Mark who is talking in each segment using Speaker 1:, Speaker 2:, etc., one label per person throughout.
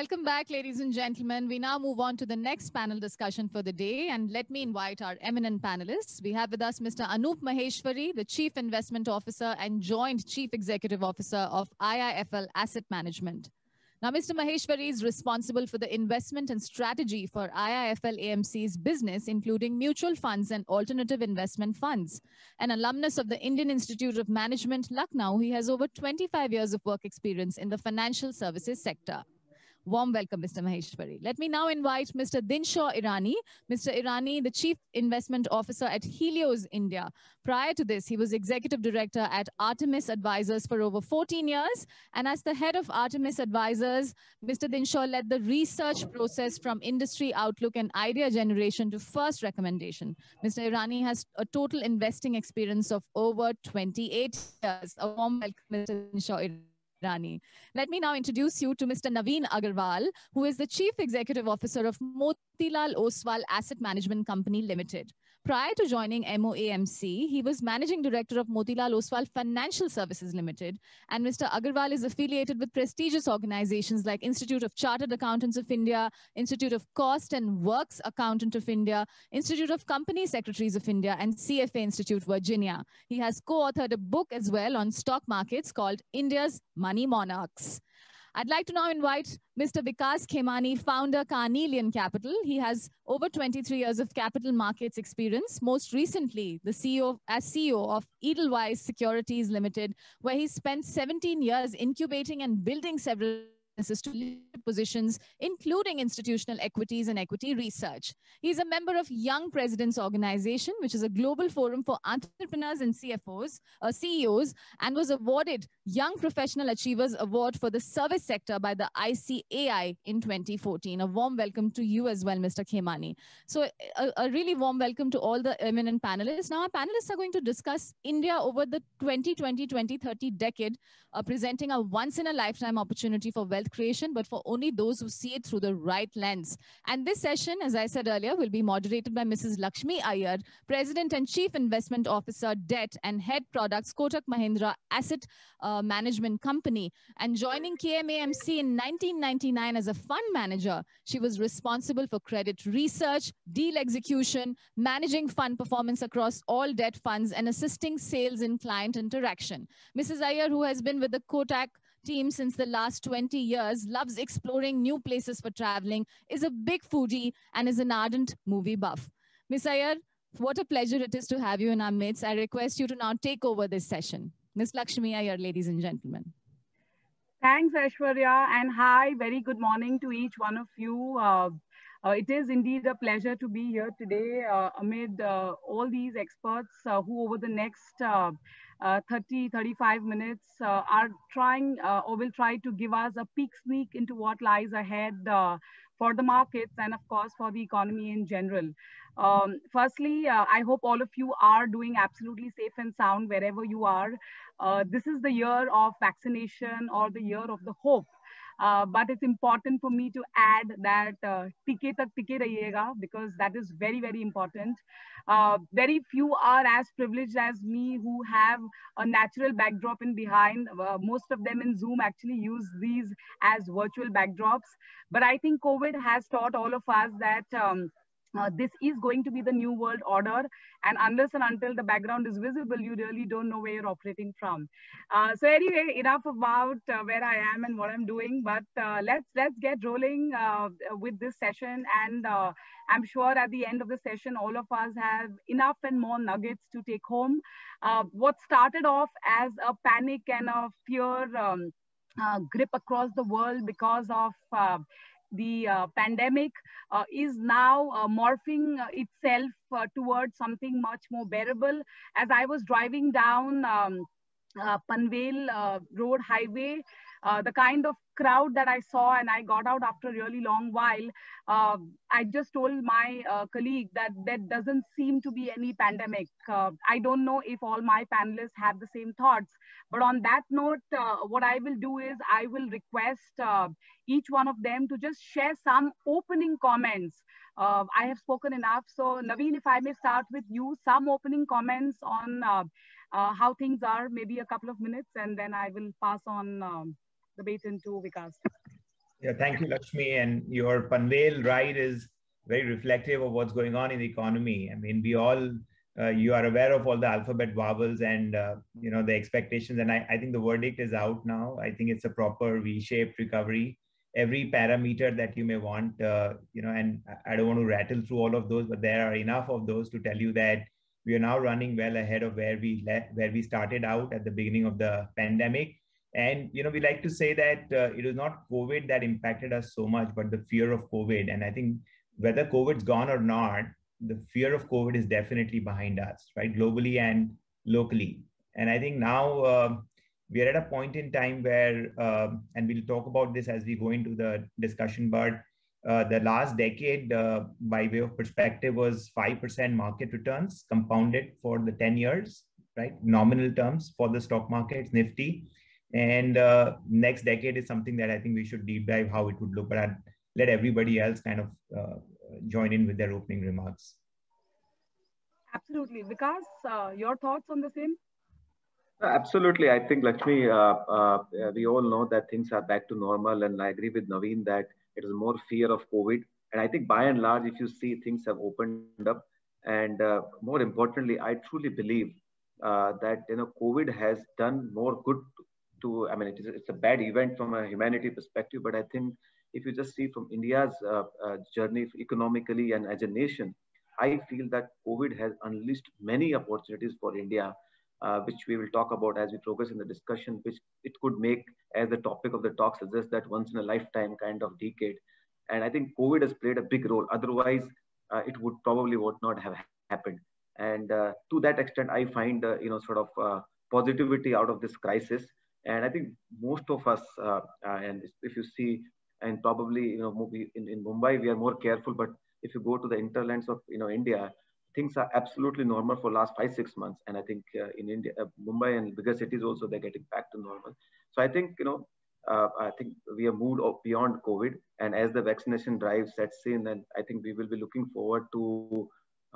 Speaker 1: Welcome back, ladies and gentlemen. We now move on to the next panel discussion for the day. And let me invite our eminent panelists. We have with us Mr. Anup Maheshwari, the Chief Investment Officer and Joint Chief Executive Officer of IIFL Asset Management. Now, Mr. Maheshwari is responsible for the investment and strategy for IIFL AMC's business, including mutual funds and alternative investment funds. An alumnus of the Indian Institute of Management, Lucknow, he has over 25 years of work experience in the financial services sector. Warm welcome, Mr. Maheshwari. Let me now invite Mr. Dinshaw Irani. Mr. Irani, the Chief Investment Officer at Helios India. Prior to this, he was Executive Director at Artemis Advisors for over 14 years. And as the head of Artemis Advisors, Mr. Dinshaw led the research process from industry outlook and idea generation to first recommendation. Mr. Irani has a total investing experience of over 28 years. A warm welcome, Mr. Dinshaw Irani. Let me now introduce you to Mr. Naveen Agarwal, who is the Chief Executive Officer of Motilal Oswal Asset Management Company Limited. Prior to joining MOAMC, he was Managing Director of Motilal Oswal Financial Services Limited. And Mr. Agarwal is affiliated with prestigious organizations like Institute of Chartered Accountants of India, Institute of Cost and Works Accountant of India, Institute of Company Secretaries of India, and CFA Institute, Virginia. He has co-authored a book as well on stock markets called India's Money Monarchs. I'd like to now invite Mr. Vikas Khemani, founder, Carnelian Capital. He has over 23 years of capital markets experience. Most recently, the CEO of Edelweiss Securities Limited, where he spent 17 years incubating and building several to leadership positions, including institutional equities and equity research. He's a member of Young Presidents Organization, which is a global forum for entrepreneurs and CEOs, and was awarded Young Professional Achievers Award for the service sector by the ICAI in 2014. A warm welcome to you as well, Mr. Khemani. So a really warm welcome to all the eminent panelists. Now, our panelists are going to discuss India over the 2020-2030 decade, presenting a once-in-a-lifetime opportunity for wealth creation, but for only those who see it through the right lens. And this session, as I said earlier, will be moderated by Mrs. Lakshmi Iyer, President and Chief Investment Officer, Debt and Head Products, Kotak Mahindra Asset Management Company. And joining KMAMC in 1999 as a fund manager, she was responsible for credit research, deal execution, managing fund performance across all debt funds, and assisting sales in client interaction. Mrs. Iyer, who has been with the Kotak team since the last 20 years, loves exploring new places for traveling, is a big foodie, and is an ardent movie buff. Ms. Iyer, what a pleasure it is to have you in our midst. I request you to now take over this session. Ms. Lakshmi Iyer, ladies and gentlemen.
Speaker 2: Thanks, Aishwarya, and hi, very good morning to each one of you. It is indeed a pleasure to be here today amid all these experts who over the next 30-35 minutes are trying or will try to give us a peek sneak into what lies ahead for the markets and of course for the economy in general. Firstly, I hope all of you are doing absolutely safe and sound wherever you are. This is the year of vaccination or the year of the hope. But it's important for me to add that tike tak tike rahiyega, because that is very, very important. Very few are as privileged as me who have a natural backdrop in behind. Most of them in Zoom actually use these as virtual backdrops. But I think COVID has taught all of us that this is going to be the new world order, and unless and until the background is visible, you really don't know where you're operating from. So anyway, enough about where I am and what I'm doing, but let's get rolling with this session, and I'm sure at the end of the session, all of us have enough and more nuggets to take home. What started off as a panic and a fear grip across the world because of the pandemic is now morphing itself towards something much more bearable. As I was driving down Panvel Road Highway, the kind of crowd that I saw, and I got out after a really long while, I just told my colleague that there doesn't seem to be any pandemic. I don't know if all my panelists have the same thoughts, but on that note, what I will do is I will request each one of them to just share some opening comments. I have spoken enough. So Naveen, if I may start with you, some opening comments on how things are, maybe a couple of minutes, and then I will pass on the baton to Vikas.
Speaker 3: Yeah, thank you, Lakshmi. And your Panvel ride is very reflective of what's going on in the economy. I mean, we all, you are aware of all the alphabet wobbles and, the expectations. And I think the verdict is out now. I think it's a proper V-shaped recovery. Every parameter that you may want, and I don't want to rattle through all of those, but there are enough of those to tell you that we are now running well ahead of where we started out at the beginning of the pandemic. And we like to say that it was not COVID that impacted us so much, but the fear of COVID. And I think whether COVID's gone or not, the fear of COVID is definitely behind us, right? Globally and locally. And I think now we are at a point in time where, and we'll talk about this as we go into the discussion, but the last decade, by way of perspective, was 5% market returns compounded for the 10 years, right? Nominal terms for the stock markets, Nifty. And next decade is something that I think we should deep dive how it would look, but I'd let everybody else kind of join in with their opening remarks.
Speaker 2: Absolutely. Vikas, your thoughts on the same?
Speaker 4: Absolutely. I think, Lakshmi, we all know that things are back to normal. And I agree with Naveen that it is more fear of COVID. And I think by and large, if you see, things have opened up. And more importantly, I truly believe that COVID has done more good to, I mean, it's a bad event from a humanity perspective, but I think if you just see from India's journey economically and as a nation, I feel that COVID has unleashed many opportunities for India, which we will talk about as we progress in the discussion, which it could make, as the topic of the talk suggests, that once in a lifetime kind of decade. And I think COVID has played a big role. Otherwise, it would not have happened. And to that extent, I find, positivity out of this crisis. And I think most of us, and if you see, and probably, in Mumbai, we are more careful, but if you go to the hinterlands of, India, things are absolutely normal for last 5-6 months. And I think in India, Mumbai and bigger cities also, they're getting back to normal. So I think, I think we have moved beyond COVID. And as the vaccination drive sets in, then I think we will be looking forward to,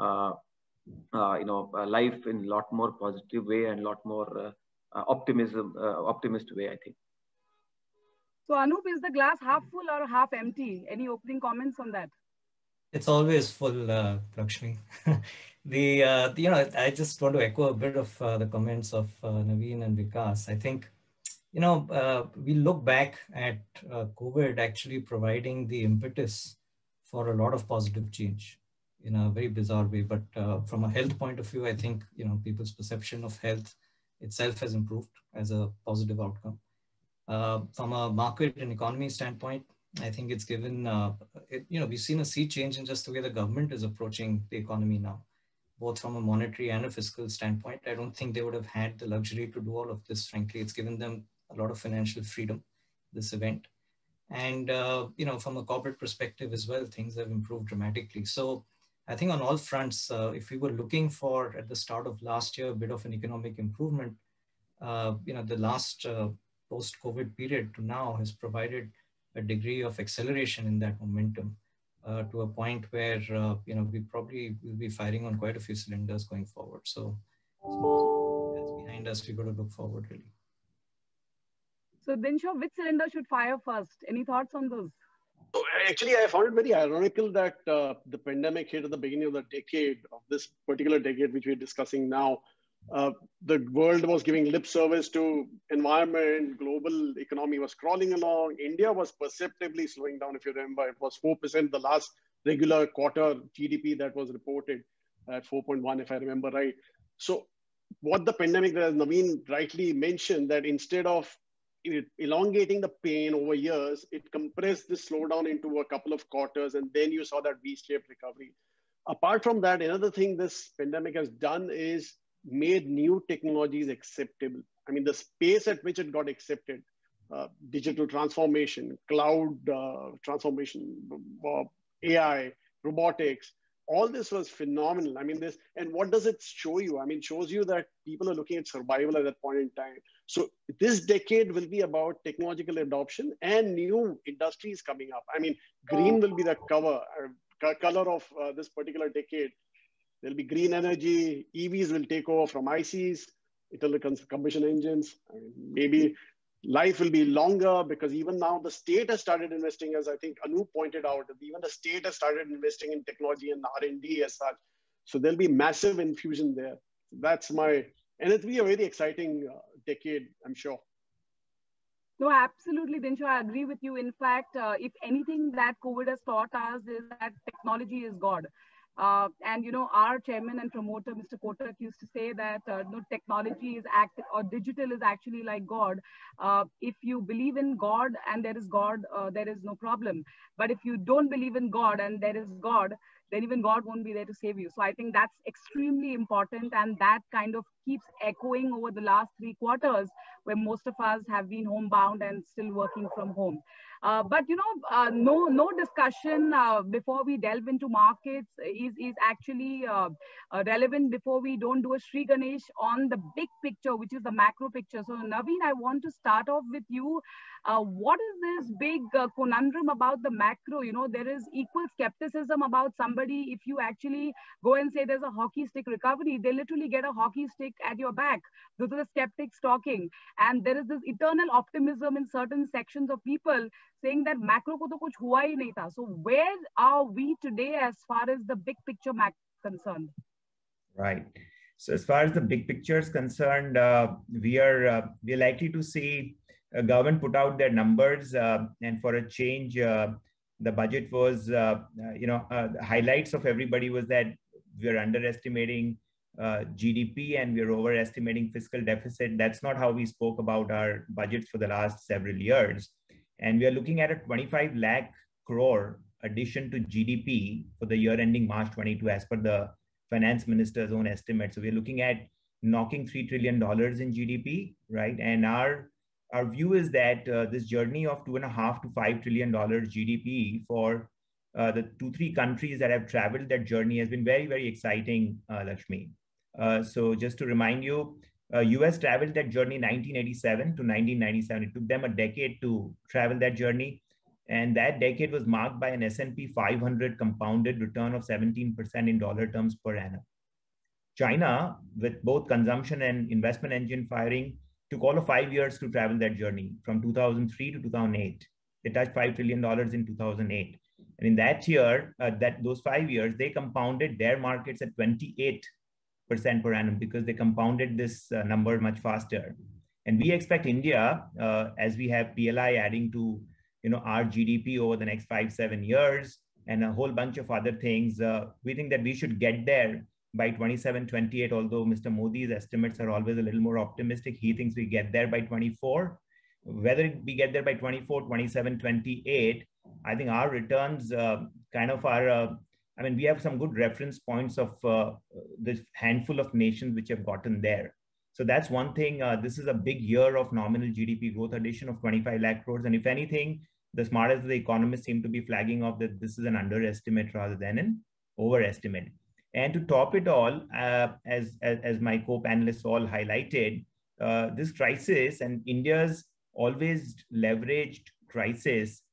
Speaker 4: life in a lot more positive way and a lot more optimist way, I think.
Speaker 2: So Anup, is the glass half full or half empty? Any opening comments on that?
Speaker 5: It's always full, Lakshmi. I just want to echo a bit of the comments of Naveen and Vikas. I think, we look back at COVID actually providing the impetus for a lot of positive change in a very bizarre way. But from a health point of view, I think, people's perception of health itself has improved as a positive outcome. From a market and economy standpoint, I think it's given, we've seen a sea change in just the way the government is approaching the economy now, both from a monetary and a fiscal standpoint. I don't think they would have had the luxury to do all of this, frankly. It's given them a lot of financial freedom, this event. And, from a corporate perspective as well, things have improved dramatically. So I think on all fronts, if we were looking for, at the start of last year, a bit of an economic improvement, the last post-COVID period to now has provided a degree of acceleration in that momentum to a point where, we probably will be firing on quite a few cylinders going forward. So that's behind us. We've got to look forward, really.
Speaker 2: So Dinshaw, which cylinder should fire first? Any thoughts on those?
Speaker 6: Actually, I found it very ironical that the pandemic hit at the beginning of the decade, of this particular decade, which we're discussing now. The world was giving lip service to environment, global economy was crawling along. India was perceptibly slowing down. If you remember, it was 4% the last regular quarter GDP that was reported at 4.1, if I remember right. So what the pandemic, as Naveen rightly mentioned, that instead of elongating the pain over years, it compressed this slowdown into a couple of quarters, and then you saw that V-shaped recovery. Apart from that, another thing this pandemic has done is made new technologies acceptable. I mean, the space at which it got accepted, digital transformation, cloud transformation, AI, robotics, all this was phenomenal. I mean, and what does it show you? I mean, it shows you that people are looking at survival at that point in time. So this decade will be about technological adoption and new industries coming up. I mean, green will be the color of this particular decade. There'll be green energy, EVs will take over from ICs, internal combustion engines. I mean, maybe life will be longer, because even now the state has started investing, as I think Anup pointed out, even the state has started investing in technology and R&D as such. So there'll be massive infusion there. And it'll be a very exciting decade, I'm sure.
Speaker 2: No, absolutely, Dinshu. I agree with you. In fact, if anything that COVID has taught us is that technology is God. And our chairman and promoter, Mr. Kotak, used to say that technology is or digital is actually like God. If you believe in God and there is God, there is no problem. But if you don't believe in God and there is God, then even God won't be there to save you. So I think that's extremely important, and that kind of keeps echoing over the last 3 quarters, where most of us have been homebound and still working from home. But no discussion before we delve into markets is actually relevant before we don't do a Sri Ganesh on the big picture, which is the macro picture. So Naveen, I want to start off with you. What is this big conundrum about the macro? There is equal skepticism about somebody. If you actually go and say there's a hockey stick recovery, they literally get a hockey stick at your back. Those are the skeptics talking. And there is this eternal optimism in certain sections of people saying that macro ko to kuch hua hi nahi tha. So where are we today as far as the big picture macro is concerned?
Speaker 3: Right. So as far as the big picture is concerned, we are likely to see government put out their numbers, and for a change, the budget was, the highlights of everybody was that we are underestimating GDP and we are overestimating fiscal deficit. That's not how we spoke about our budgets for the last several years. And we are looking at a 25 lakh crore addition to GDP for the year ending March 22, as per the finance minister's own estimate. So we're looking at knocking $3 trillion in GDP, right? And our view is that this journey of $2.5 to $5 trillion GDP for the 2-3 countries that have traveled that journey has been very, very exciting, Lakshmi. So just to remind you, US traveled that journey 1987 to 1997. It took them a decade to travel that journey. And that decade was marked by an S&P 500 compounded return of 17% in dollar terms per annum. China, with both consumption and investment engine firing, took all of 5 years to travel that journey from 2003 to 2008. They touched $5 trillion in 2008. And in that year, those 5 years, they compounded their markets at 28% per annum because they compounded this number much faster. And we expect India, as we have PLI adding to our GDP over the next 5-7 years and a whole bunch of other things, we think that we should get there by 27-28, although Mr. Modi's estimates are always a little more optimistic. He thinks we get there by 24. Whether we get there by 24, 27, 28, I think our returns kind of are, we have some good reference points of this handful of nations which have gotten there. So that's one thing. This is a big year of nominal GDP growth addition of 25 lakh crores. And if anything, the smartest of the economists seem to be flagging off that this is an underestimate rather than an overestimate. And to top it all, as my co-panelists all highlighted, this crisis and India's always leveraged crisis,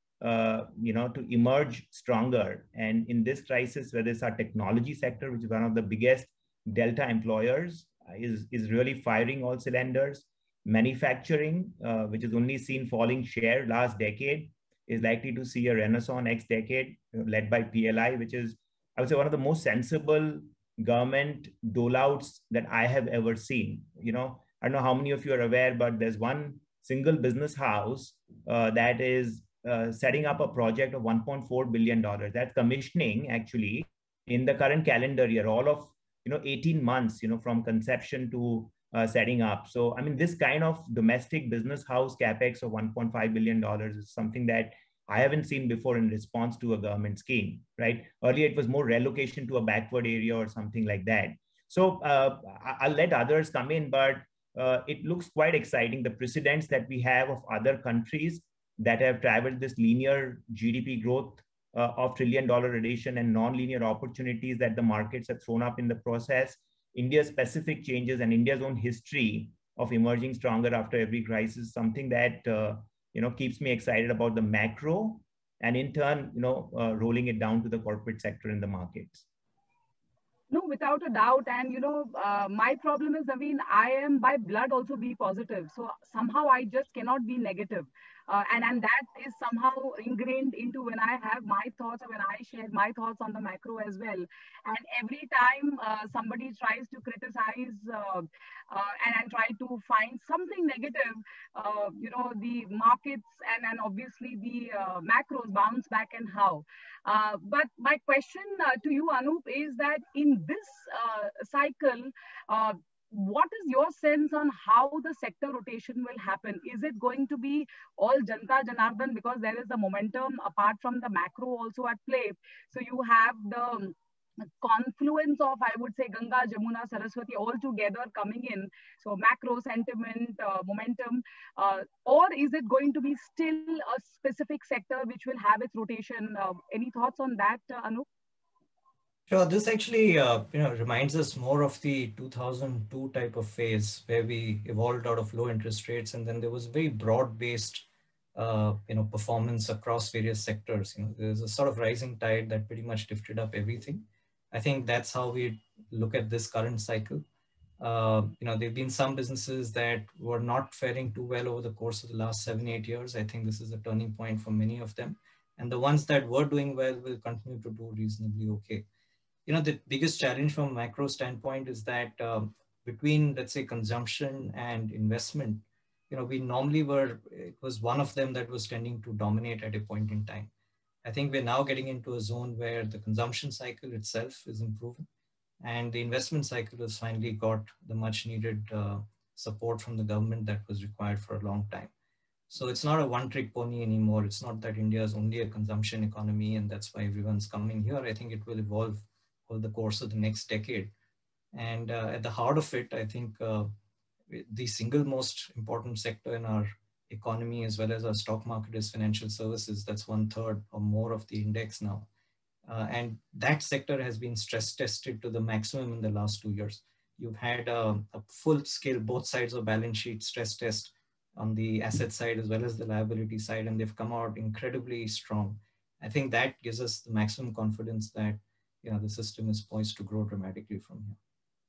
Speaker 3: to emerge stronger. And in this crisis, whether it's our technology sector, which is one of the biggest delta employers, is really firing all cylinders. Manufacturing, which has only seen falling share last decade, is likely to see a renaissance next decade, led by PLI, which is, I would say, one of the most sensible government dole-outs that I have ever seen. I don't know how many of you are aware, but there's one single business house that is setting up a project of $1.4 billion. That's commissioning actually in the current calendar year, all of 18 months, from conception to setting up. So, this kind of domestic business house capex of $1.5 billion is something that I haven't seen before in response to a government scheme, right? Earlier, it was more relocation to a backward area or something like that. So I'll let others come in, but it looks quite exciting. The precedents that we have of other countries that have traveled this linear GDP growth of $1 trillion addition and non-linear opportunities that the markets have thrown up in the process, India's specific changes and India's own history of emerging stronger after every crisis, something that keeps me excited about the macro and in turn, rolling it down to the corporate sector in the markets.
Speaker 2: No, without a doubt. And my problem is, I am by blood also B positive. So somehow I just cannot be negative. And that is somehow ingrained into when I have my thoughts, or when I share my thoughts on the macro as well. And every time somebody tries to criticize and try to find something negative, the markets and obviously the macros bounce back, and how. But my question to you, Anup, is that in this cycle, what is your sense on how the sector rotation will happen? Is it going to be all Janta Janardhan, because there is the momentum apart from the macro also at play? So you have the confluence of, I would say, Ganga, Jamuna, Saraswati all together coming in. So macro sentiment, momentum, or is it going to be still a specific sector which will have its rotation? Any thoughts on that, Anup?
Speaker 5: Sure. This actually, reminds us more of the 2002 type of phase where we evolved out of low interest rates, and then there was very broad-based, performance across various sectors. There's a sort of rising tide that pretty much lifted up everything. I think that's how we look at this current cycle. There've been some businesses that were not faring too well over the course of the last 7-8 years. I think this is a turning point for many of them, and the ones that were doing well will continue to do reasonably okay. The biggest challenge from a macro standpoint is that between, let's say, consumption and investment, we normally it was one of them that was tending to dominate at a point in time. I think we're now getting into a zone where the consumption cycle itself is improving, and the investment cycle has finally got the much needed support from the government that was required for a long time. So it's not a one-trick pony anymore. It's not that India is only a consumption economy and that's why everyone's coming here. I think it will evolve over the course of the next decade. And at the heart of it, I think the single most important sector in our economy as well as our stock market is financial services. That's 1/3 or more of the index now. And that sector has been stress tested to the maximum in the last 2 years. You've had a full scale, both sides of balance sheet stress test on the asset side as well as the liability side, and they've come out incredibly strong. I think that gives us the maximum confidence that the system is poised to grow dramatically from here.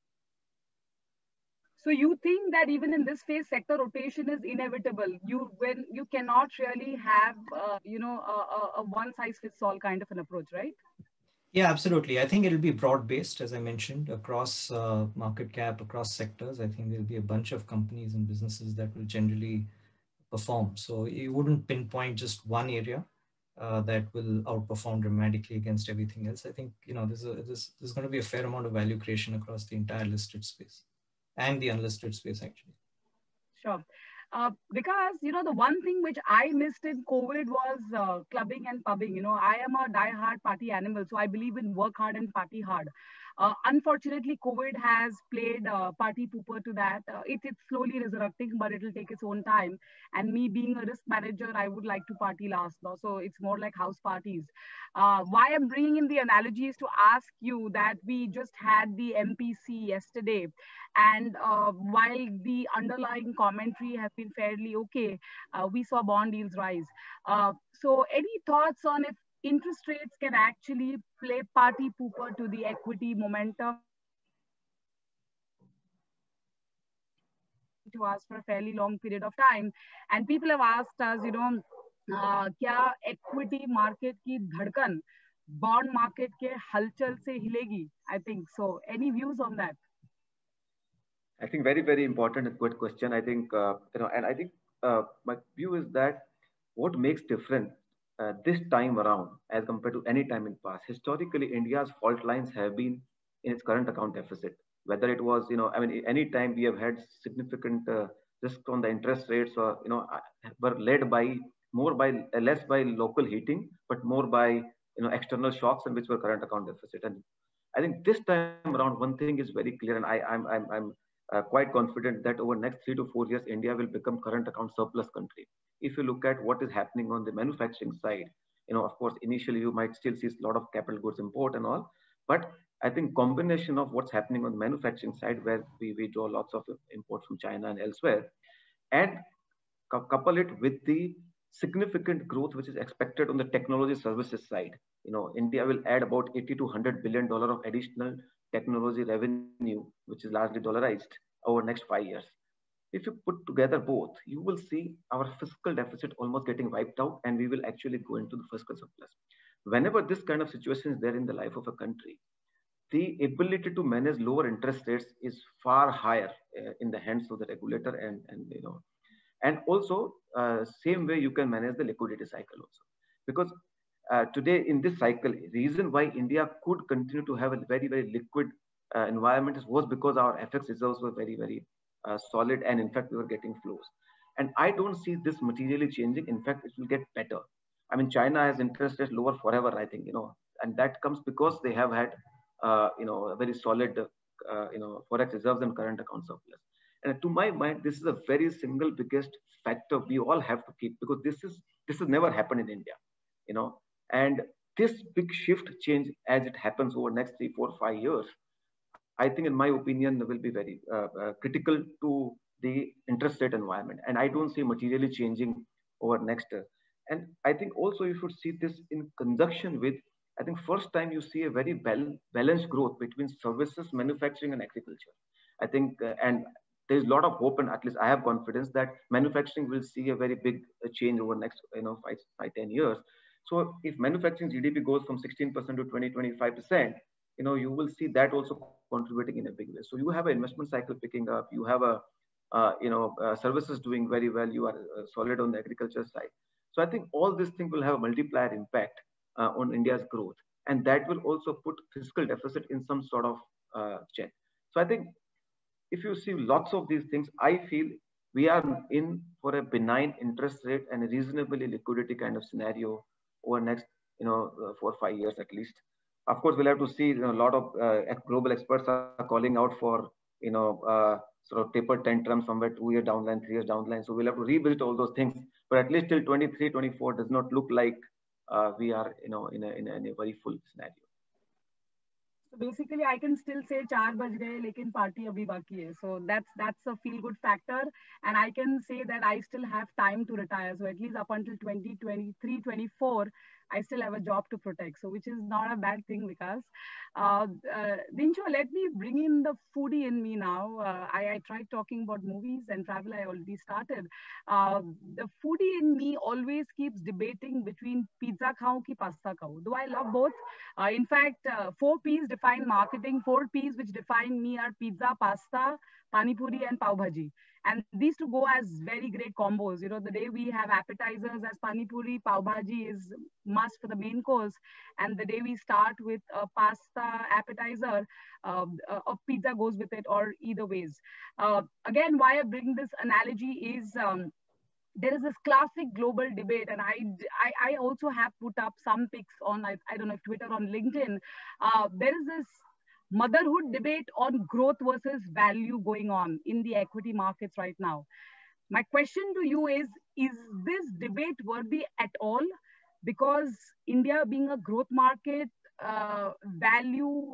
Speaker 2: So you think that even in this phase, sector rotation is inevitable? When you cannot really have, a one size fits all kind of an approach, right?
Speaker 5: Yeah, absolutely. I think it'll be broad-based, as I mentioned, across market cap, across sectors. I think there'll be a bunch of companies and businesses that will generally perform. So you wouldn't pinpoint just one area that will outperform dramatically against everything else. I think, there's going to be a fair amount of value creation across the entire listed space and the unlisted space, actually.
Speaker 2: Sure. Because, the one thing which I missed in COVID was clubbing and pubbing. I am a die-hard party animal, so I believe in work hard and party hard. Unfortunately, COVID has played party pooper to that. It's slowly resurrecting, but it'll take its own time. And me being a risk manager, I would like to party last. So it's more like house parties. Why I'm bringing in the analogy is to ask you that we just had the MPC yesterday. And while the underlying commentary has been fairly okay, we saw bond yields rise. So any thoughts on if interest rates can actually play party pooper to the equity momentum to us for a fairly long period of time? And people have asked us, kya equity market ki dhadkan bond market ke halchal se hilegi? I think so. Any views on that?
Speaker 4: I think very, very important and good question. I think, and I think my view is that what makes different this time around as compared to any time in past, historically, India's fault lines have been in its current account deficit. Whether it was, any time we have had significant risk on the interest rates or, were led by less by local heating, but more by, external shocks and which were current account deficit. And I think this time around, one thing is very clear, and I'm quite confident that over next 3 to 4 years, India will become current account surplus country. If you look at what is happening on the manufacturing side, of course, initially you might still see a lot of capital goods import and all, but I think combination of what's happening on the manufacturing side, where we draw lots of import from China and elsewhere, and couple it with the significant growth which is expected on the technology services side. India will add about $80 to $100 billion of additional technology revenue, which is largely dollarized, over next 5 years. If you put together both, you will see our fiscal deficit almost getting wiped out, and we will actually go into the fiscal surplus. Whenever this kind of situation is there in the life of a country, the ability to manage lower interest rates is far higher in the hands of the regulator, and also same way you can manage the liquidity cycle also, because today in this cycle, reason why India could continue to have a very liquid environment was because our FX reserves were very solid, and in fact we were getting flows. And I don't see this materially changing. In fact, it will get better. I mean, China has interest rates lower forever, I think, and that comes because they have had a very solid forex reserves and current account surplus. And to my mind, this is a very single biggest factor we all have to keep, because this has never happened in India, and this big shift change as it happens over next 3, 4, 5 years, I think in my opinion will be very critical to the interest rate environment, and I don't see materially changing over next year. And I think also you should see this in conjunction with, I think first time you see a very balanced growth between services, manufacturing and agriculture. I think, and there's a lot of hope, and at least I have confidence that manufacturing will see a very big change over next 5-10 years. So if manufacturing GDP goes from 16% to 20-25%, you will see that also contributing in a big way. So you have an investment cycle picking up, you have services doing very well, you are solid on the agriculture side. So I think all these things will have a multiplier impact on India's growth, and that will also put fiscal deficit in some sort of check. So I think if you see lots of these things, I feel we are in for a benign interest rate and a reasonably liquidity kind of scenario over next 4 or 5 years at least. Of course, we'll have to see. A lot of global experts are calling out for sort of taper tantrum somewhere 2 years down the line, 3 years down the line. So we'll have to revisit all those things. But at least till 23, 24 does not look like we are in a very full scenario.
Speaker 2: So basically, I can still say 4 baj gaye, lekin party abhi baki hai. So that's a feel good factor, and I can say that I still have time to retire. So at least up until 2023, 24. I still have a job to protect, so which is not a bad thing, because Dinshu, let me bring in the foodie in me now. I tried talking about movies and travel. I already started. The foodie in me always keeps debating between pizza khao ki pasta khao. Though I love both. In fact, 4 P's define marketing. 4 P's which define me are pizza, pasta, pani puri, and pav bhaji. And these two go as very great combos. The day we have appetizers as pani puri, pav bhaji is must for the main course. And the day we start with a pasta appetizer, a pizza goes with it, or either ways. Again, why I bring this analogy is there is this classic global debate, and I also have put up some pics on, I don't know if Twitter, on LinkedIn. There is this motherhood debate on growth versus value going on in the equity markets right now. My question to you is this debate worthy at all? Because India being a growth market, value,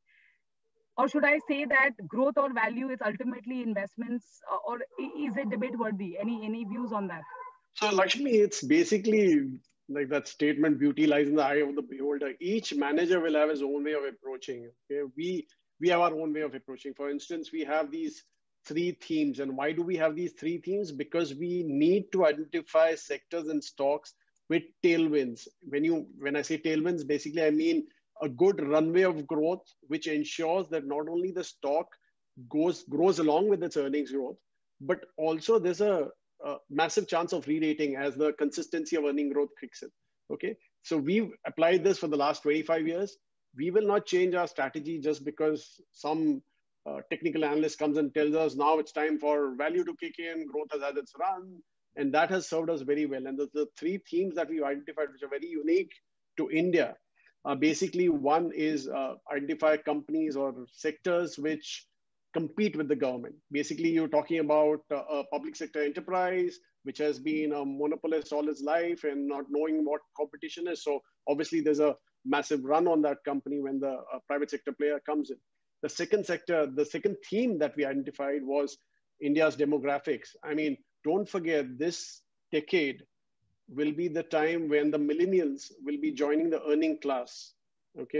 Speaker 2: or should I say that growth or value is ultimately investments, or is it debate worthy? Any views on that?
Speaker 6: So Lakshmi, it's basically like that statement, beauty lies in the eye of the beholder. Each manager will have his own way of approaching. Okay? We have our own way of approaching. For instance, we have these 3 themes. And why do we have these 3 themes? Because we need to identify sectors and stocks with tailwinds. When I say tailwinds, basically I mean a good runway of growth, which ensures that not only the stock grows along with its earnings growth, but also there's a massive chance of re-rating as the consistency of earning growth kicks in. Okay, so we've applied this for the last 25 years. We will not change our strategy just because some technical analyst comes and tells us now it's time for value to kick in, growth has had its run, and that has served us very well. And the 3 themes that we've identified, which are very unique to India, basically one is identify companies or sectors which compete with the government. Basically, you're talking about a public sector enterprise, which has been a monopolist all its life and not knowing what competition is. So obviously there's a massive run on that company when the private sector player comes in. The second theme that we identified was India's demographics. I mean, don't forget, this decade will be the time when the millennials will be joining the earning class. Okay.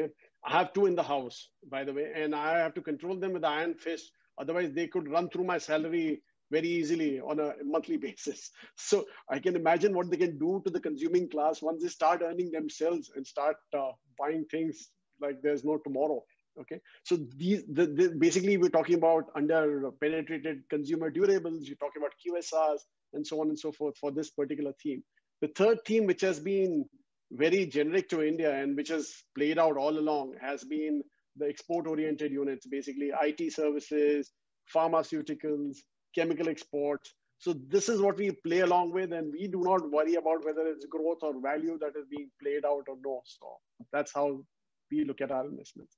Speaker 6: I have two in the house, by the way, and I have to control them with iron fist. Otherwise, they could run through my salary very easily on a monthly basis. So I can imagine what they can do to the consuming class once they start earning themselves and start buying things like there's no tomorrow. Okay, so basically we're talking about under penetrated consumer durables, you're talking about QSRs and so on and so forth for this particular theme. The third theme, which has been very generic to India and which has played out all along, has been the export-oriented units, basically IT services, pharmaceuticals, chemical exports. So this is what we play along with, and we do not worry about whether it's growth or value that is being played out or no. So that's how we look at our investments.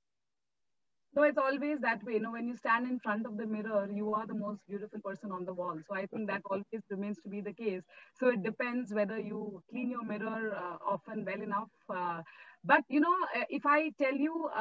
Speaker 2: So it's always that way. When you stand in front of the mirror, you are the most beautiful person on the wall. So I think that always remains to be the case. So it depends whether you clean your mirror often well enough. But, if I tell you,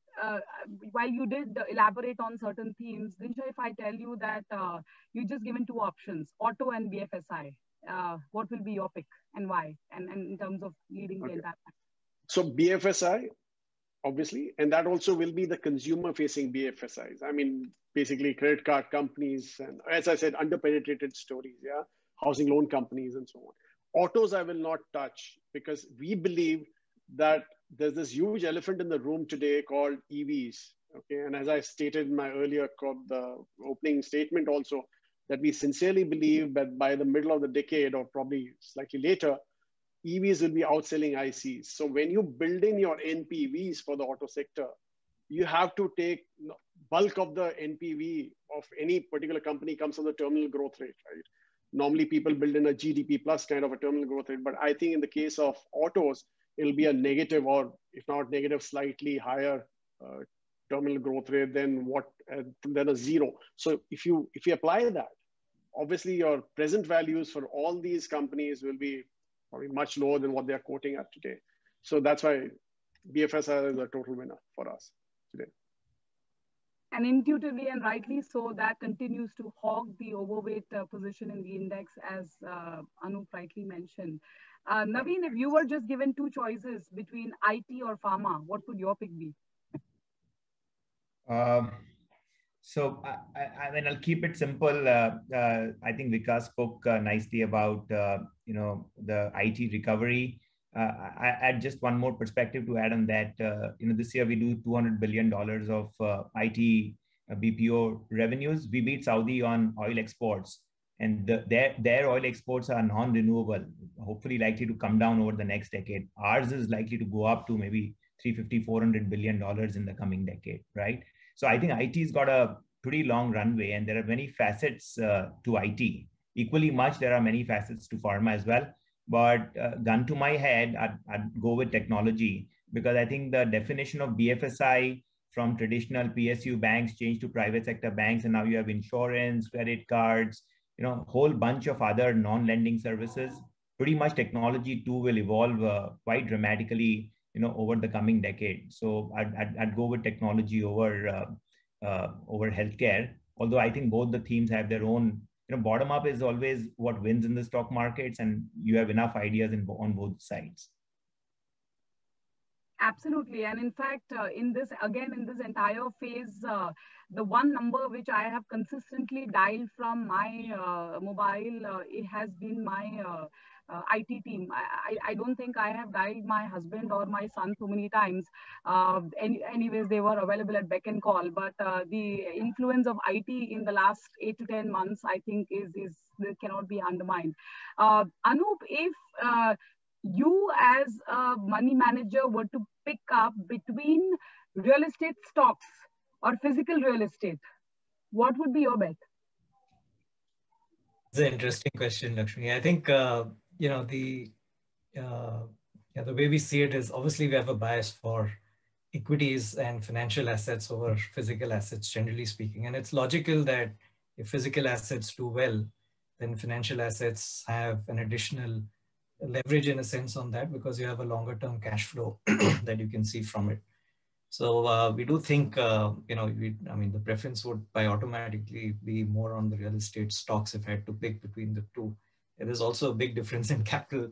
Speaker 2: while you did elaborate on certain themes, Dinsha, if I tell you that you just given two options, auto and BFSI, what will be your pick and why? And in terms of leading the entire.
Speaker 6: So BFSI, obviously, and that also will be the consumer-facing BFSIs. I mean, basically credit card companies, and as I said, under-penetrated stories, yeah, housing loan companies and so on. Autos, I will not touch because we believe that there's this huge elephant in the room today called EVs. Okay, and as I stated in my earlier the opening statement also, that we sincerely believe that by the middle of the decade or probably slightly later, EVs will be outselling ICs. So when you build in your NPVs for the auto sector, you have to take bulk of the NPV of any particular company comes from the terminal growth rate, right? Normally people build in a GDP plus kind of a terminal growth rate, but I think in the case of autos, it'll be a negative or if not negative, slightly higher terminal growth rate than a zero. So if you apply that, obviously your present values for all these companies will be probably much lower than what they're quoting at today. So that's why BFSI is a total winner for us today.
Speaker 2: And intuitively and rightly so, that continues to hog the overweight position in the index, as Anup rightly mentioned. Naveen, if you were just given two choices between IT or pharma, what would your pick be?
Speaker 3: So I mean, I'll keep it simple. I think Vikas spoke nicely about the IT recovery. I add just one more perspective to add on that. This year we do $200 billion of IT BPO revenues. We beat Saudi on oil exports, and their oil exports are non-renewable. Hopefully, likely to come down over the next decade. Ours is likely to go up to maybe $350-400 billion in the coming decade, right? So I think IT's got a pretty long runway, and there are many facets to IT. Equally much, there are many facets to pharma as well. But gun to my head, I'd go with technology, because I think the definition of BFSI from traditional PSU banks changed to private sector banks, and now you have insurance, credit cards, a whole bunch of other non-lending services. Pretty much technology too will evolve quite dramatically over the coming decade. So I'd go with technology over healthcare, although I think both the themes have their own, bottom up is always what wins in the stock markets, and you have enough ideas on both sides.
Speaker 2: Absolutely. And in fact, in this entire phase, the one number which I have consistently dialed from my mobile, it has been my IT team. I don't think I have dialed my husband or my son so many times. Anyways, they were available at beck and call. But the influence of IT in the last 8 to 10 months, I think, cannot be undermined. Anup, if you as a money manager were to pick up between real estate stocks or physical real estate, what would be your bet?
Speaker 5: It's an interesting question, Lakshmi. I think, the way we see it is obviously we have a bias for equities and financial assets over physical assets, generally speaking. And it's logical that if physical assets do well, then financial assets have an additional leverage in a sense on that, because you have a longer term cash flow that you can see from it. So we do think, the preference would by automatically be more on the real estate stocks if I had to pick between the two. There is also a big difference in capital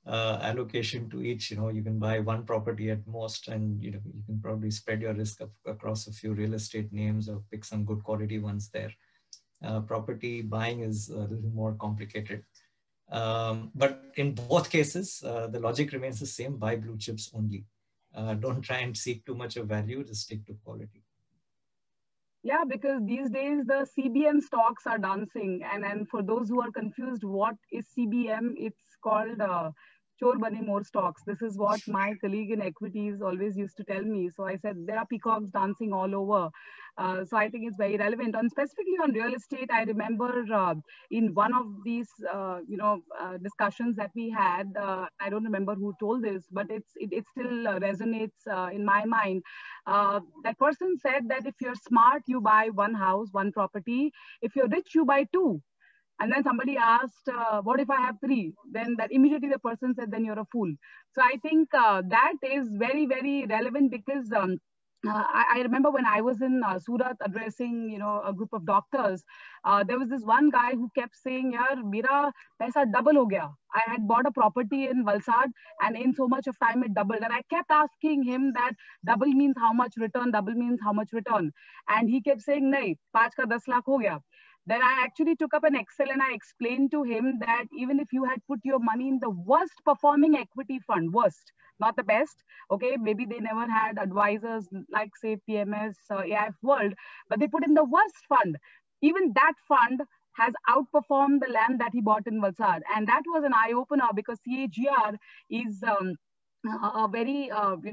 Speaker 5: allocation to each. You can buy one property at most, and you can probably spread your risk across a few real estate names or pick some good quality ones there. Property buying is a little more complicated. But in both cases, the logic remains the same: buy blue chips only. Don't try and seek too much of value, just stick to quality.
Speaker 2: Yeah, because these days the CBM stocks are dancing. And for those who are confused, what is CBM? It's called Chor Bane More stocks. This is what my colleague in equities always used to tell me. So I said, there are peacocks dancing all over. So I think it's very relevant. And specifically on real estate, I remember in one of these, discussions that we had, I don't remember who told this, but it still resonates in my mind. That person said that if you're smart, you buy one house, one property. If you're rich, you buy two. And then somebody asked, what if I have three? Then that immediately the person said, then you're a fool. So I think that is very, very relevant because I remember when I was in Surat addressing, a group of doctors, there was this one guy who kept saying, yaar, mera paisa double ho gaya. I had bought a property in Valsad and in so much of time it doubled. And I kept asking him that double means how much return, double means how much return. And he kept saying, nahi, 5 ka 10 lakh ho gaya. Then I actually took up an Excel and I explained to him that even if you had put your money in the worst performing equity fund, worst, not the best, okay, maybe they never had advisors like say PMS, AIF World, but they put in the worst fund. Even that fund has outperformed the land that he bought in Valsad. And that was an eye-opener because CAGR is a very,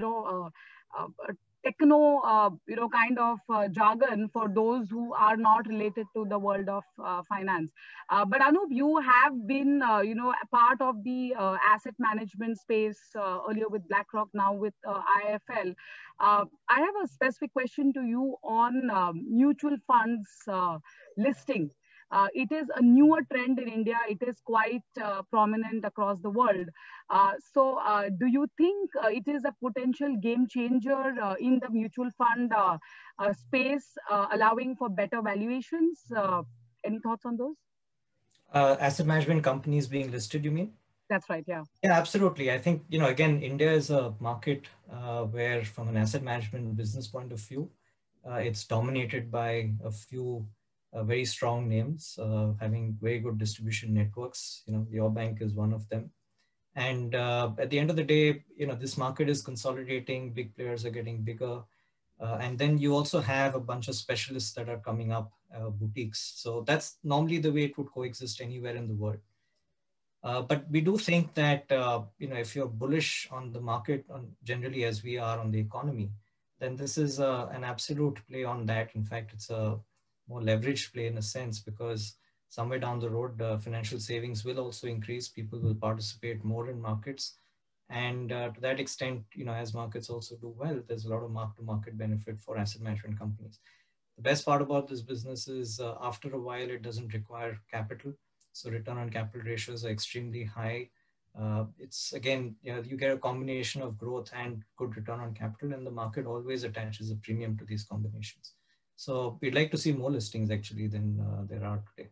Speaker 2: techno, kind of jargon for those who are not related to the world of finance. But Anup, you have been, a part of the asset management space earlier with BlackRock, now with IIFL. I have a specific question to you on mutual funds listing. It is a newer trend in India. It is quite prominent across the world. So do you think it is a potential game changer in the mutual fund space, allowing for better valuations? Any thoughts on those?
Speaker 5: Asset management companies being listed, you mean?
Speaker 2: That's right, yeah.
Speaker 5: Yeah, absolutely. I think, again, India is a market where from an asset management business point of view, it's dominated by a few very strong names, having very good distribution networks. Your bank is one of them. And at the end of the day, this market is consolidating, big players are getting bigger. And then you also have a bunch of specialists that are coming up, boutiques. So that's normally the way it would coexist anywhere in the world. But we do think that, if you're bullish on the market, generally as we are on the economy, then this is an absolute play on that. In fact, it's a more leveraged play in a sense, because somewhere down the road, financial savings will also increase. People will participate more in markets. And to that extent, as markets also do well, there's a lot of mark-to-market benefit for asset management companies. The best part about this business is after a while, it doesn't require capital. So return on capital ratios are extremely high. It's again, you get a combination of growth and good return on capital, and the market always attaches a premium to these combinations. So we'd like to see more listings actually than there are today.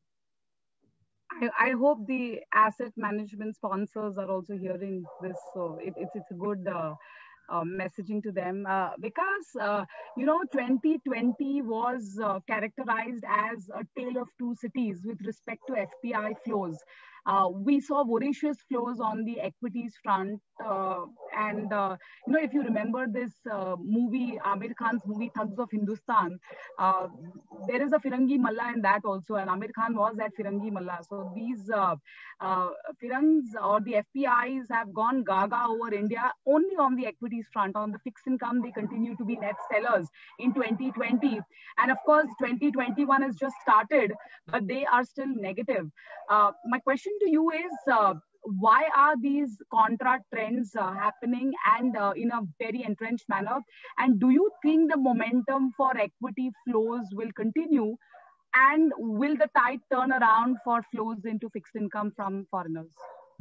Speaker 2: I hope the asset management sponsors are also hearing this. So it's a good messaging to them. Because, 2020 was characterized as a tale of two cities with respect to FPI flows. We saw voracious flows on the equities front. And if you remember this movie, Amir Khan's movie, Thugs of Hindustan, there is a Firangi Malla in that also. And Amir Khan was that Firangi Malla. So these Firangs or the FPIs have gone gaga over India only on the equities front. On the fixed income, they continue to be net sellers in 2020. And of course, 2021 has just started, but they are still negative. My question to you is, why are these contra trends happening and in a very entrenched manner? And do you think the momentum for equity flows will continue? And will the tide turn around for flows into fixed income from foreigners?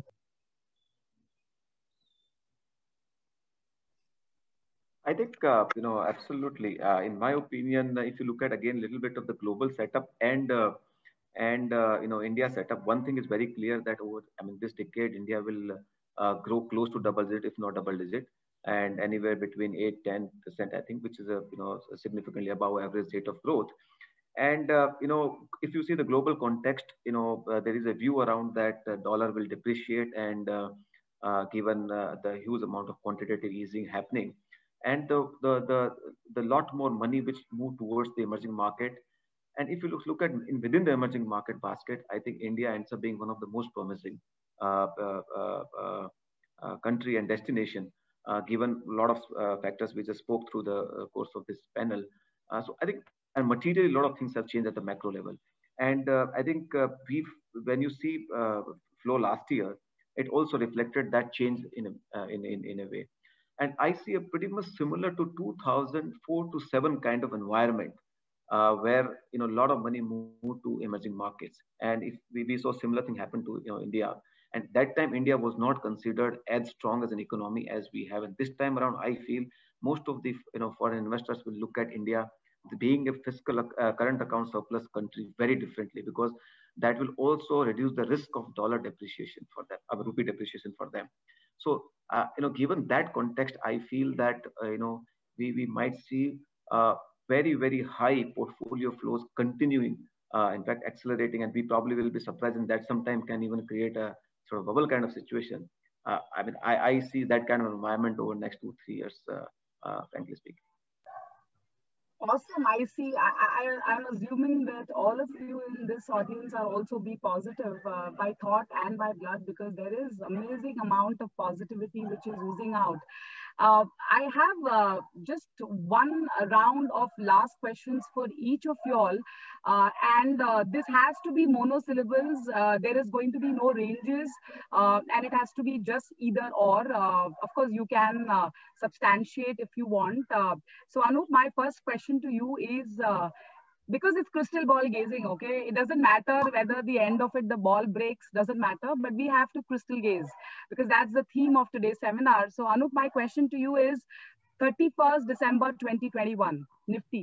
Speaker 4: I think, absolutely. In my opinion, if you look at again a little bit of the global setup and India setup, one thing is very clear that this decade India will grow close to double digit, if not double digit, and anywhere between 8-10%, I think, which is a significantly above average rate of growth. And if you see the global context, there is a view around that the dollar will depreciate, and given the huge amount of quantitative easing happening, and the lot more money which move towards the emerging market. And if you look at within the emerging market basket, I think India ends up being one of the most promising country and destination, given a lot of factors we just spoke through the course of this panel. So I think, and materially, a lot of things have changed at the macro level. And I think when you see flow last year, it also reflected that change in a way. And I see a pretty much similar to 2004 to 7 kind of environment, where a lot of money moved to emerging markets. And if we saw similar thing happen to India. And that time India was not considered as strong as an economy as we have. And this time around, I feel most of the foreign investors will look at India being a fiscal current account surplus country very differently, because that will also reduce the risk of dollar depreciation for them, of rupee depreciation for them. So given that context, I feel that we might see very, very high portfolio flows continuing, in fact accelerating, and we probably will be surprised, and that sometime can even create a sort of bubble kind of situation. I mean, I see that kind of environment over the next 2-3 years, frankly speaking.
Speaker 2: Awesome. I see. I'm assuming that all of you in this audience are also be positive by thought and by blood, because there is amazing amount of positivity which is oozing out. I have just one round of last questions for each of you all. And this has to be monosyllables. There is going to be no ranges, and it has to be just either or. Of course, you can substantiate if you want. So Anup, my first question to you is, because it's crystal ball gazing, okay? It doesn't matter whether the end of it, the ball breaks, doesn't matter, but we have to crystal gaze, because that's the theme of today's seminar. So Anup, my question to you is 31st December 2021, Nifty.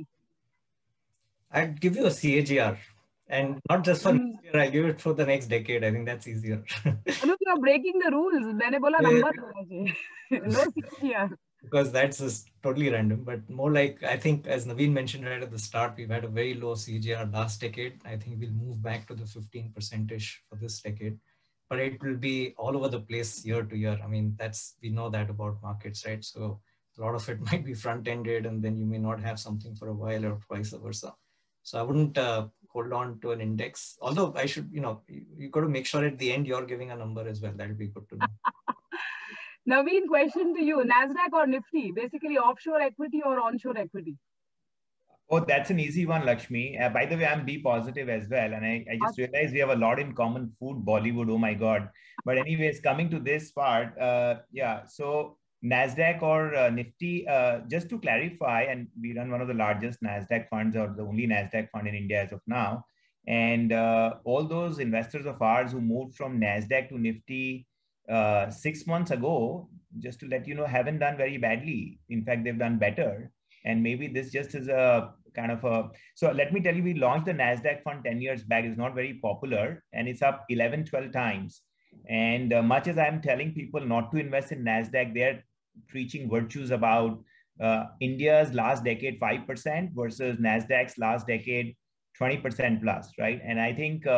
Speaker 2: I'd
Speaker 5: give you a CAGR, and not just for next year, I give it for the next decade. I think that's easier.
Speaker 2: Anup, you're breaking the rules. मैंने बोला number no CAGR.
Speaker 5: Because that's just totally random, but more like, I think, as Naveen mentioned right at the start, we've had a very low CAGR last decade. I think we'll move back to the 15%-ish for this decade, but it will be all over the place year to year. I mean, we know that about markets, right? So a lot of it might be front-ended, and then you may not have something for a while, or vice versa. So I wouldn't hold on to an index, although I should, you got to make sure at the end you're giving a number as well. That'll be good to know.
Speaker 2: Naveen, question to you, NASDAQ or Nifty? Basically offshore equity or onshore equity?
Speaker 3: Oh, that's an easy one, Lakshmi. By the way, I'm B positive as well. And I just realized we have a lot in common. Food, Bollywood, oh my God. But anyways, coming to this part, yeah. So NASDAQ or Nifty, just to clarify, and we run one of the largest NASDAQ funds, or the only NASDAQ fund in India as of now. And all those investors of ours who moved from NASDAQ to Nifty 6 months ago, just to let you know, haven't done very badly. In fact, they've done better. And maybe this just is a kind of a, so let me tell you, we launched the NASDAQ fund 10 years back. It's not very popular, and it's up 11, 12 times. And much as I'm telling people not to invest in NASDAQ, they're preaching virtues about India's last decade 5% versus NASDAQ's last decade 20% plus, right? And I think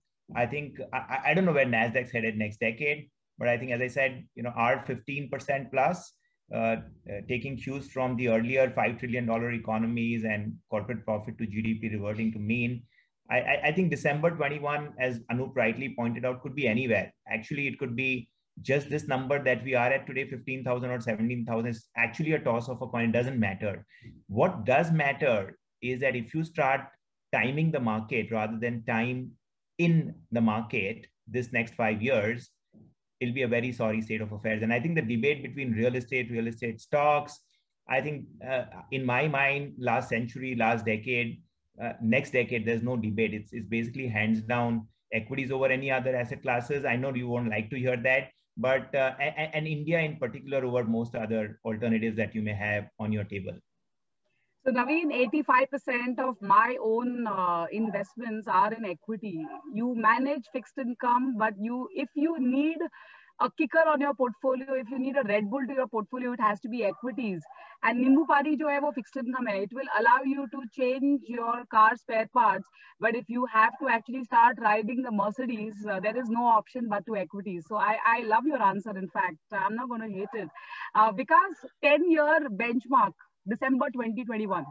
Speaker 3: I don't know where NASDAQ's headed next decade, but I think, as I said, our 15% plus, taking cues from the earlier $5 trillion economies and corporate profit to GDP reverting to mean. I think December 21, as Anup rightly pointed out, could be anywhere. Actually, it could be just this number that we are at today, 15,000 or 17,000, is actually a toss of a coin. It doesn't matter. What does matter is that if you start timing the market rather than time in the market this next 5 years, it'll be a very sorry state of affairs. And I think the debate between real estate stocks, I think in my mind, last century, last decade, next decade, there's no debate. It's basically hands down equities over any other asset classes. I know you won't like to hear that, but and India in particular over most other alternatives that you may have on your table.
Speaker 2: So Naveen, 85% of my own investments are in equity. You manage fixed income, but if you need a kicker on your portfolio, if you need a Red Bull to your portfolio, it has to be equities. And Nimbu Pari jo hai, wo fixed income hai. It will allow you to change your car spare parts. But if you have to actually start riding the Mercedes, there is no option but to equities. So I love your answer. In fact, I'm not going to hate it. Because 10-year benchmark, December 2021.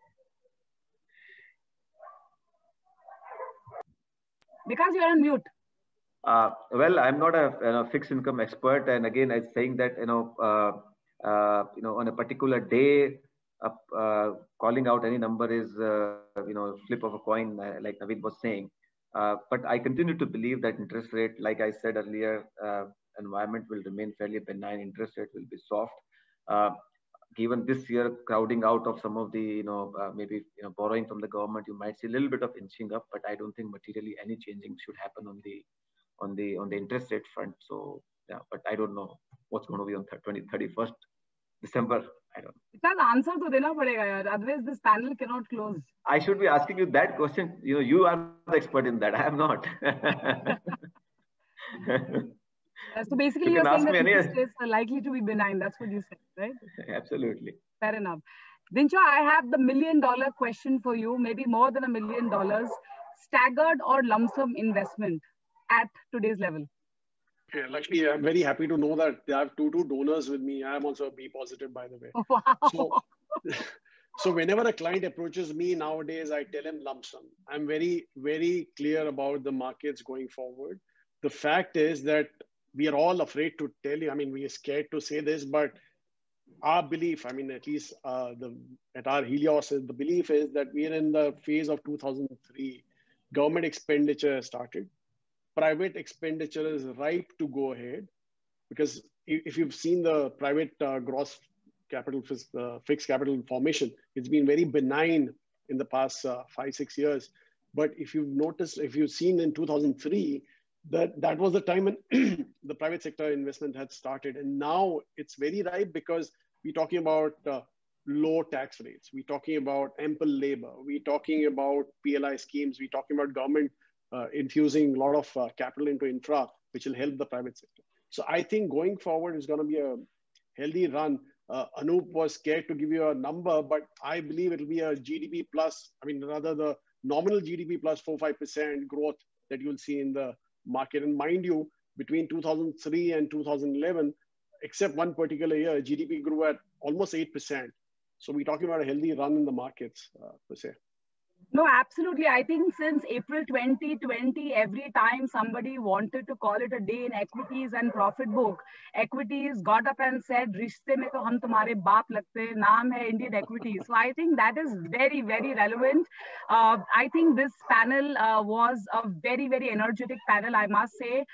Speaker 2: Because you're on mute.
Speaker 4: Well, I'm not a fixed income expert, and again, I'm saying that on a particular day, calling out any number is flip of a coin, like Naveen was saying. But I continue to believe that interest rate, like I said earlier, environment will remain fairly benign. Interest rate will be soft. Given this year crowding out of some of the maybe borrowing from the government, you might see a little bit of inching up, but I don't think materially any changing should happen on the interest rate front. So yeah, but I don't know what's going to be on 31st December. I don't know.
Speaker 2: Because answer to dena padega yaar. Otherwise this panel cannot close.
Speaker 4: I should be asking you that question. You are the expert in that. I am not.
Speaker 2: So basically you're saying that interest rates are likely to be benign. That's what you said, right?
Speaker 4: Absolutely.
Speaker 2: Fair enough. Dincho, I have the $1 million question for you, maybe more than $1 million. Staggered or lump sum investment at today's level?
Speaker 6: Yeah, Lakshmi, I'm very happy to know that I have two donors with me. I am also a B positive, by the way.
Speaker 2: Wow.
Speaker 6: So whenever a client approaches me nowadays, I tell him lump sum. I'm very, very clear about the markets going forward. The fact is that we are all afraid to tell you. I mean, we are scared to say this, but our belief, I mean, at least at our Helios, the belief is that we are in the phase of 2003. Government expenditure has started. Private expenditure is ripe to go ahead, because if you've seen the private gross capital, fixed capital formation, it's been very benign in the past 5-6 years. But if you've noticed, if you've seen in 2003, that was the time when the private sector investment had started. And now it's very ripe because we're talking about low tax rates. We're talking about ample labor. We're talking about PLI schemes. We're talking about government infusing a lot of capital into infra, which will help the private sector. So I think going forward is going to be a healthy run. Anup was scared to give you a number, but I believe it'll be a GDP plus, I mean, rather the nominal GDP plus 4-5% growth that you'll see in the market. And mind you, between 2003 and 2011, except one particular year, GDP grew at almost 8%. So we're talking about a healthy run in the markets, per se.
Speaker 2: No, absolutely. I think since April 2020, every time somebody wanted to call it a day in equities and profit book, equities got up and said, "Rishte mein to hum tumhare baap lagte hain, naam hai Indian Equities." So I think that is very, very relevant. I think this panel was a very, very energetic panel, I must say.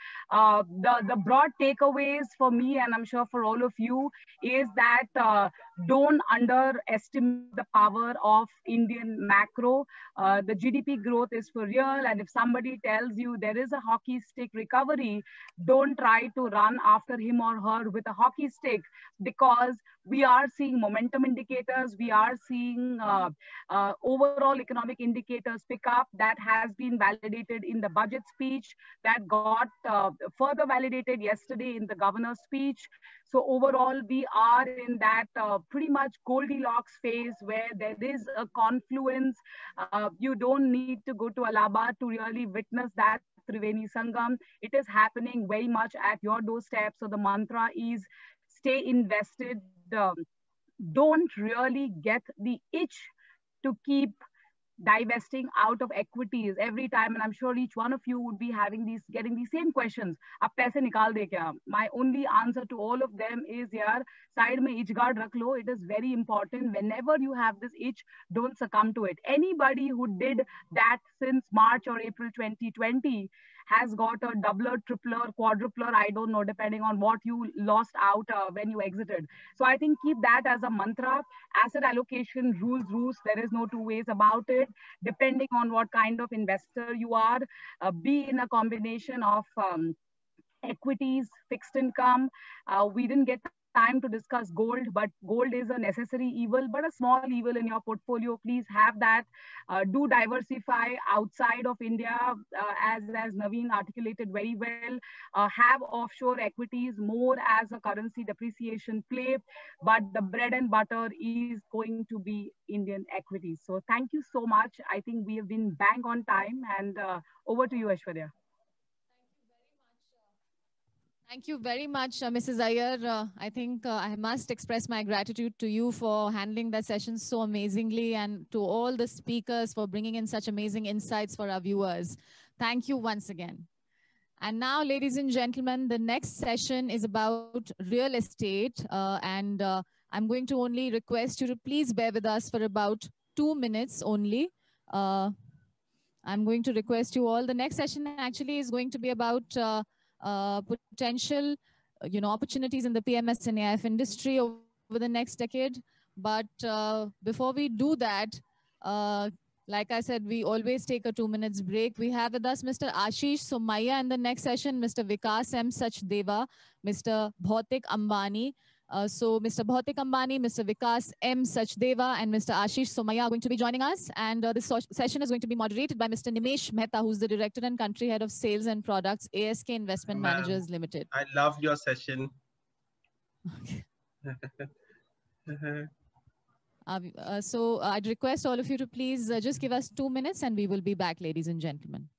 Speaker 2: The broad takeaways for me, and I'm sure for all of you, is that don't underestimate the power of Indian macro. The GDP growth is for real, and if somebody tells you there is a hockey stick recovery, don't try to run after him or her with a hockey stick, because we are seeing momentum indicators, we are seeing overall economic indicators pick up. That has been validated in the budget speech, that got further validated yesterday in the governor's speech. So overall, we are in that pretty much Goldilocks phase where there is a confluence. You don't need to go to Allahabad to really witness that Triveni Sangam. It is happening very much at your doorstep. So the mantra is stay invested. Don't really get the itch to keep divesting out of equities every time, and I'm sure each one of you would be getting these same questions. Ab paise nikal de kya? My only answer to all of them is, yaar, side mein itch guard rakh lo. It is very important. Whenever you have this itch, don't succumb to it. Anybody who did that since March or April 2020 has got a doubler, tripler, quadrupler, I don't know, depending on what you lost out when you exited. So I think keep that as a mantra. Asset allocation rules. There is no two ways about it. Depending on what kind of investor you are, be in a combination of equities, fixed income. We didn't get time to discuss gold, but gold is a necessary evil, but a small evil in your portfolio. Please have that. Do diversify outside of India, as Naveen articulated very well. Have offshore equities more as a currency depreciation play, but the bread and butter is going to be Indian equities. So thank you so much. I think we have been bang on time, and over to you, Aishwarya.
Speaker 1: Thank you very much, Mrs. Iyer. I think I must express my gratitude to you for handling that session so amazingly, and to all the speakers for bringing in such amazing insights for our viewers. Thank you once again. And now, ladies and gentlemen, the next session is about real estate. I'm going to only request you to please bear with us for about 2 minutes only. I'm going to request you all. The next session actually is going to be about potential, opportunities in the PMS and AIF industry over the next decade. But before we do that, like I said, we always take a 2 minutes break. We have with us Mr. Ashish Somaiya in the next session, Mr. Vikas M. Sachdeva, Mr. Bhautik Ambani. So Mr. Bhautik Ambani, Mr. Vikas M. Sachdeva, and Mr. Ashish Somaiya are going to be joining us. And this session is going to be moderated by Mr. Nimesh Mehta, who's the Director and Country Head of Sales and Products, ASK Investment Managers Limited.
Speaker 7: I loved your session.
Speaker 1: Okay. So I'd request all of you to please just give us 2 minutes, and we will be back, ladies and gentlemen.